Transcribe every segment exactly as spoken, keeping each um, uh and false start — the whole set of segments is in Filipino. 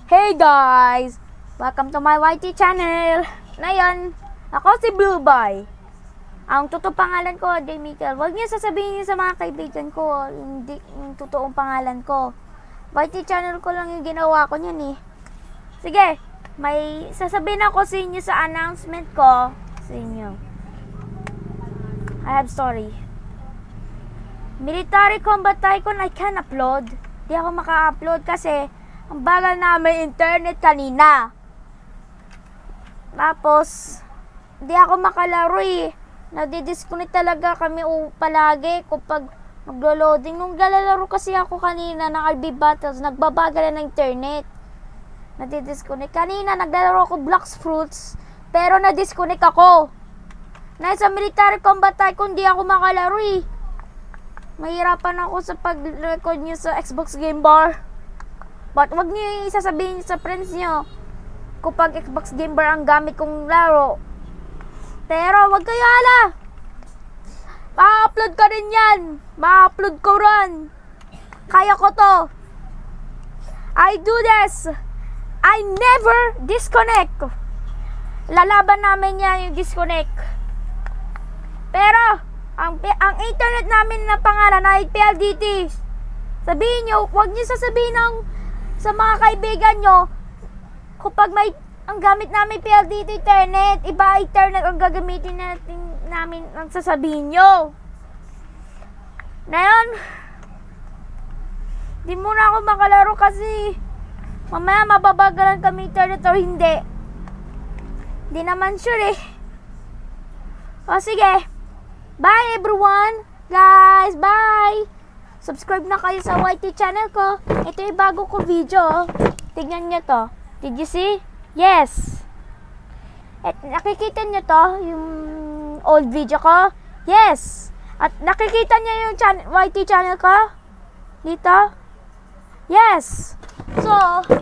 Hey guys! Welcome to my Y T channel! Ngayon, ako si Blue Boy. Ang totoong pangalan ko, J. Michael. Huwag niyo sasabihin niyo sa mga kaibigan ko hindi yung totoong pangalan ko. Y T channel ko lang yung ginawa ko niyan eh. Sige, may sasabihin ako sa inyo sa announcement ko sa inyo. I have story. Military Combat Tycoon, I can upload. Di ako maka-upload kasi ang bagal namin internet kanina. Tapos, di ako makalaro eh. Nadi-disconnect talaga kami o palagi kapag maglo-loading. Nung galalaro kasi ako kanina ng R B Battles, nagbabagal na ng internet. Nadi-disconnect. Kanina naglalaro ako Blox Fruits, pero na-disconnect ako. Nasa Military Combat Tycoon, di ako makalaro eh. Mahirapan ako sa pag-record nyo sa Xbox Game Bar. But wag niyo isasabihin sa friends nyo kapag Xbox Game Bar ang gamit kong laro. Pero wag kayo hala. Ma-upload ka rin yan. Ma-upload ko rin. Kaya ko to. I do this. I never disconnect. Lalaban namin yan yung disconnect. Pero ang, ang internet namin na pangalan ay P L D T. Sabihin nyo, wag nyo sasabihin ng sa mga kaibigan nyo, kapag may, ang gamit namin P L D T internet, iba internet ang gagamitin natin, namin ang sasabihin nyo. Ngayon, di muna ako makalaro kasi mamaya mababagalan kami internet o hindi. Di naman sure eh. O sige, bye everyone, guys, bye! Subscribe na kayo sa Y T channel ko. Ito yung bago ko video. Tignan nyo to. Did you see? Yes. At nakikita nyo to, yung old video ko? Yes. At nakikita nyo yung chan Y T channel ko? Dito? Yes. So,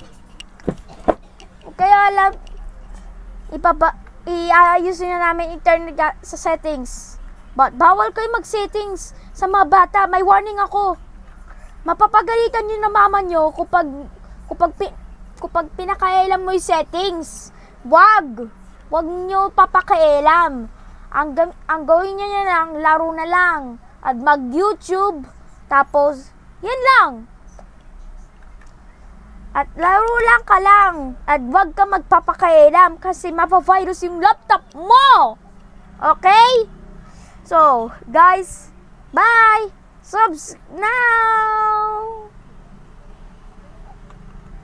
kaya alam, ipaba, iayusin na namin internet sa settings. But bawal kayo mag-settings sa mga bata. May warning ako. Mapapagalitan nyo na mama nyo kapag, kapag, kapag pinakailam mo yung settings. Wag! Wag nyo papakailam. Ang, ang gawin nyo na lang, laro na lang. At mag-YouTube. Tapos, yan lang. At laro lang ka lang. At wag ka magpapakailam kasi mapavirus yung laptop mo. Okay? So, guys, bye! Subs now!